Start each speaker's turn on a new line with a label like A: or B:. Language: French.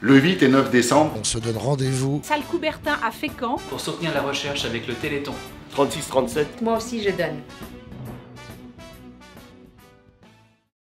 A: Le 8 et 9 décembre,
B: on se donne rendez-vous.
C: Salle Coubertin à Fécamp.
D: Pour soutenir la recherche avec le Téléthon.
E: 36-37.
C: Moi aussi je donne.